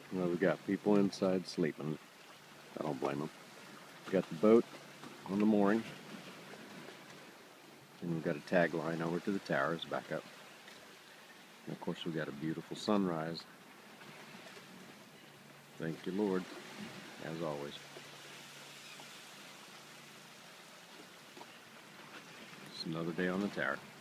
Well, we got people inside sleeping. I don't blame them. We got the boat on the mooring, and we've got a tag line over to the towers back up. And of course, we got a beautiful sunrise. Thank you, Lord, as always. It's another day on the tower.